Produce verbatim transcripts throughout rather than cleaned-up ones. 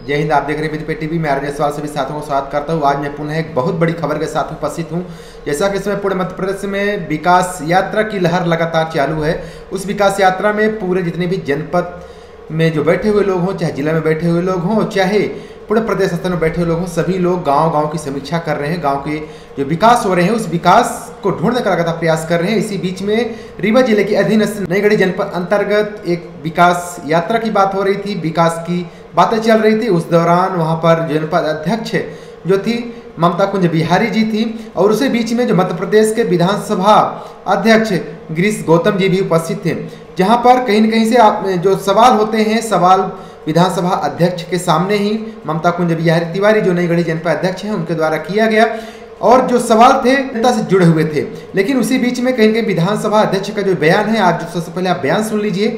जय हिंद। आप देख रहे हैं टीवी में आर सवाल सभी साथियों को स्वागत करता हूँ। आज मैं पुनः एक बहुत बड़ी खबर के साथ उपस्थित हूँ। जैसा कि इसमें पूरे मध्य प्रदेश में विकास यात्रा की लहर लगातार चालू है। उस विकास यात्रा में पूरे जितने भी जनपद में जो बैठे हुए लोग हों, चाहे जिला में बैठे हुए लोग हों, चाहे पूरे प्रदेश स्तर में बैठे हुए लोग हों, सभी लोग गांव गांव की समीक्षा कर रहे हैं। गांव के जो विकास हो रहे हैं उस विकास को ढूंढने का लगातार प्रयास कर रहे हैं। इसी बीच में रीवा जिले के अधीनस्थ नईगढ़ी जनपद अंतर्गत एक विकास यात्रा की बात हो रही थी, विकास की बातें चल रही थी। उस दौरान वहां पर जनपद अध्यक्ष जो थी ममता कुंज बिहारी जी थी और उसी बीच में जो मध्य प्रदेश के विधानसभा अध्यक्ष गिरीश गौतम जी भी उपस्थित थे, जहां पर कहीं न कहीं से आप जो सवाल होते हैं, सवाल विधानसभा अध्यक्ष के सामने ही ममता कुंज बिहारी तिवारी जो नईगढ़ी जनपद अध्यक्ष हैं उनके द्वारा किया गया और जो सवाल थे जनता से जुड़े हुए थे। लेकिन उसी बीच में कहीं न कहीं विधानसभा अध्यक्ष का जो बयान है, आप जो सबसे पहले आप बयान सुन लीजिए।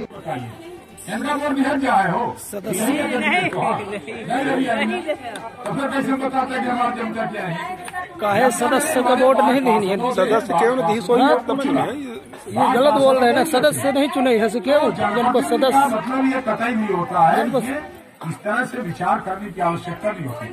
काहे सदस्य का वोट नहीं लेनी है, सदस्य क्यों नहीं सोई तब चुने? ये गलत बोल रहे हैं ना, सदस्य नहीं चुने है क्यों? जिनको सदस्य मतलब ये कतई नहीं होता है, इस तरह से विचार करने की आवश्यकता नहीं होती।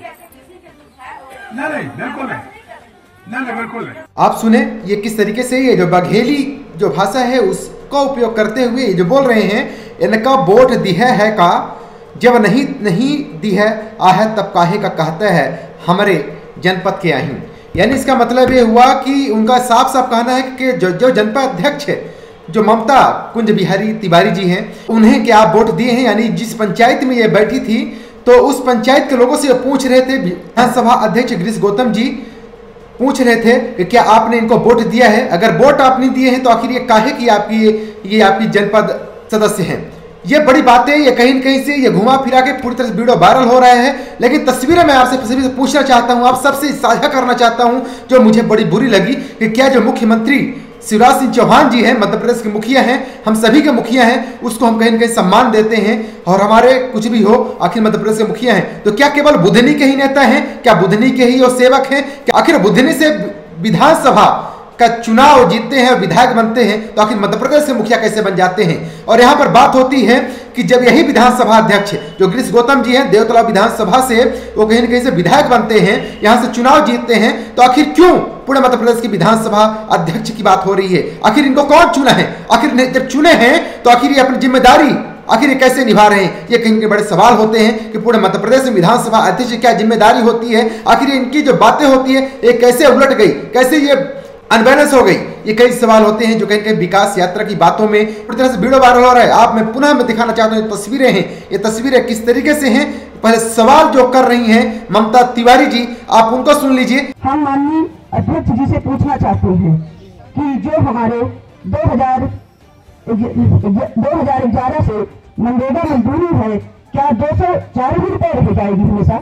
नहीं नहीं बिल्कुल नहीं, नहीं नहीं बिल्कुल नहीं। आप सुने ये किस तरीके से ये जो बघेली जो भाषा है उसका उपयोग करते हुए ये जो बोल रहे हैं, इनका वोट दिया है का जब नहीं नहीं दी है आहे तब काहे का कहता है हमारे जनपद के आही। यानी इसका मतलब ये हुआ कि उनका साफ साफ कहना है कि जो जो जनपद अध्यक्ष है जो ममता कुंज बिहारी तिवारी जी हैं, उन्हें क्या आप वोट दिए हैं। यानी जिस पंचायत में ये बैठी थी तो उस पंचायत के लोगों से पूछ रहे थे, विधानसभा अध्यक्ष गिरीश गौतम जी पूछ रहे थे कि क्या आपने इनको वोट दिया है। अगर वोट आपने दिए हैं तो आखिर ये काहे कि आपकी ये, ये आपकी जनपद सदस्य हैं। ये बड़ी बात है, ये कहीं न कहीं से ये घुमा फिरा के पूरी तरह से वीडियो वायरल हो रहा है। लेकिन तस्वीरें मैं आपसे सभी से पूछना चाहता हूं, आप सबसे साझा करना चाहता हूं जो मुझे बड़ी बुरी लगी कि क्या जो मुख्यमंत्री शिवराज सिंह चौहान जी हैं, मध्य प्रदेश के मुखिया हैं, हम सभी के मुखिया हैं, उसको हम कहीं न कहीं सम्मान देते हैं और हमारे कुछ भी हो आखिर मध्य प्रदेश के मुखिया हैं, तो क्या केवल बुधनी के ही नेता हैं? क्या बुधनी के ही और सेवक हैं? क्या आखिर बुधनी से विधानसभा का चुनाव जीतते हैं, विधायक बनते हैं, तो आखिर मध्य प्रदेश से मुखिया कैसे बन जाते हैं? और यहाँ पर बात होती है कि जब यही विधानसभा अध्यक्ष जो गिरीश गौतम जी हैं, देवतला विधानसभा से वो कहीं न कहीं से विधायक बनते हैं, यहाँ से चुनाव जीतते हैं, तो आखिर क्यों पूरे मध्य प्रदेश की विधानसभा अध्यक्ष की बात हो रही है? आखिर इनको कौन चुना है? आखिर जब चुने हैं तो आखिर ये अपनी जिम्मेदारी आखिर ये कैसे निभा रहे हैं? ये कहीं के बड़े सवाल होते हैं कि पूरे मध्य प्रदेश में विधानसभा अध्यक्ष की क्या जिम्मेदारी होती है। आखिर इनकी जो बातें होती है ये कैसे उलट गई, कैसे ये अनबैलेंस हो गई, ये कई सवाल होते हैं जो कहीं कहीं विकास यात्रा की बातों में पूरी तरह से वीडियो वायरल हो रहा है। आप मैं पुनः मैं दिखाना चाहता हूँ, ये तस्वीरें हैं, ये तस्वीरें किस तरीके से हैं। पहले सवाल जो कर रही हैं ममता तिवारी जी, आप उनको सुन लीजिए। हम माननीय अध्यक्ष जी से पूछना चाहते हैं कि जो हमारे दो हजार दो हजार ग्यारह से मनरेगा मजदूरी है, क्या दो सौ चार ही रुपए रह जाएगी हमेशा?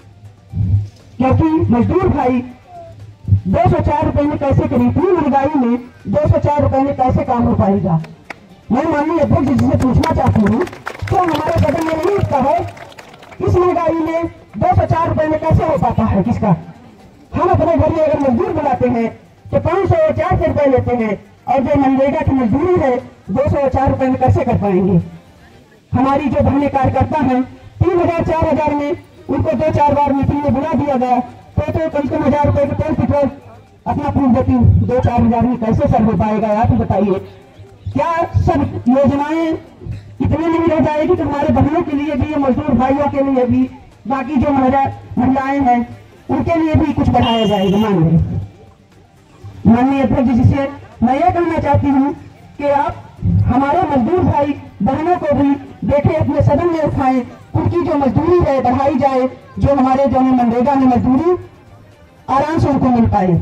क्योंकि मजदूर भाई दो सौ चार रुपए में कैसे करी, तीन महंगाई में दो सौ चार रुपए में कैसे काम हो पाएगा? मैं माननीय अध्यक्ष जी से पूछना चाहती हूँ, तो हमारे सदन में नहीं लिखता है इस महंगाई में दो सौ चार रुपए में कैसे हो पाता है? किसका? हम अपने घर में अगर मजदूर बुलाते हैं तो पाँच सौ चार सौ रुपए लेते हैं और जो मनरेगा की मजदूरी है दो सौ चार रुपए में कैसे कर पाएंगे? हमारी जो बहने कार्यकर्ता हैं तीन हजार चार हजार में उनको दो चार बार मीटिंग में बुला दिया गया, तो तो कम से कम हजार रुपए का तेल पेट्रोल अपना पूछ देती, दो चार हजार में कैसे सर हो पाएगा? आप ही बताइए। क्या सब योजनाएं इतने नहीं रह जाएगी कि हमारे बहनों के लिए भी, मजदूर भाइयों के लिए भी, बाकी जो महिलाएं हैं उनके लिए भी कुछ बढ़ाया जाएगा? मान लीजिए माननीय अध्यक्ष जी से मैं ये कहना चाहती हूँ कि आप हमारे मजदूर भाई बहनों को भी देखे, अपने सदन में उठाएं, उनकी जो मजदूरी है बढ़ाई जाए, जो हमारे जो मनरेगा में मजदूरी आराम से उनको मिल पाए।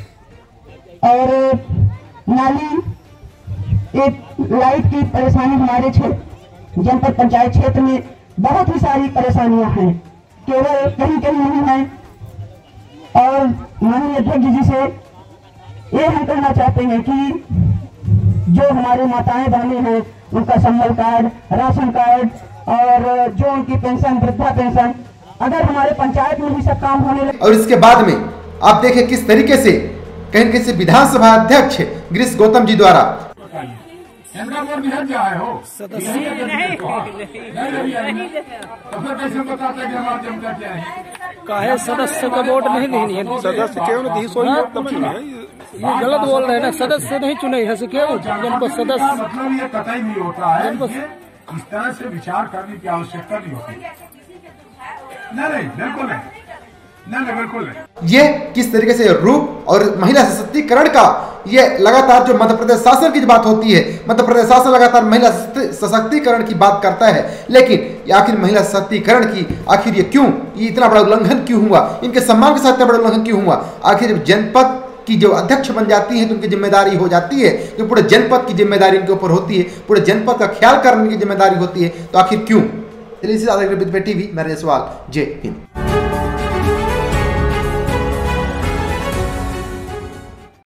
और नाली, एक लाइट की परेशानी हमारे क्षेत्र जनपद पंचायत क्षेत्र में बहुत ही सारी परेशानियां हैं, केवल कहीं कहीं नहीं है। और माननीय अध्यक्ष जी से ये हम कहना चाहते हैं कि जो हमारे माताएं बहनें हैं उनका संबल कार्ड, राशन कार्ड और जो उनकी पेंशन, वृद्धा पेंशन, अगर हमारे पंचायत में भी सब काम होने लगे। और इसके बाद में आप देखें किस तरीके से कहीं कहीं से विधानसभा अध्यक्ष गिरीश गौतम जी द्वारा इनका वोट दिया क्या है हो सदस्य नहीं नहीं तो फिर कैसे बताते कि हमारे जनता क्या है काहे सदस्य का वोट नहीं देनी है। सदस्य क्यों नहीं सोई तब चुने ये गलत बोल रहे हैं ना, सदस्य नहीं चुने है क्यों जिनको सदस्य मतलब ये कतई नहीं होता है। इस तरह से विचार करने की आवश्यकता नहीं होती। नहीं नहीं बिल्कुल नहीं, नहीं नहीं बिल्कुल नहीं। ये किस तरीके से रूप और महिला सशक्तिकरण का ये लगातार जो मध्य प्रदेश शासन की जो बात होती है, मध्य प्रदेश शासन लगातार महिला सशक्तिकरण की बात करता है, लेकिन आखिर महिला सशक्तिकरण की आखिर ये क्यों, ये इतना बड़ा उल्लंघन क्यों हुआ, इनके सम्मान के साथ इतना बड़ा उल्लंघन क्यों हुआ। आखिर जब जनपद की जो अध्यक्ष बन जाती है तो उनकी जिम्मेदारी हो जाती है, जो पूरे जनपद की जिम्मेदारी उनके ऊपर होती है, पूरे जनपद का ख्याल करने की जिम्मेदारी होती है, तो आखिर क्यों। टीवी मैं सवाल। जय हिंद।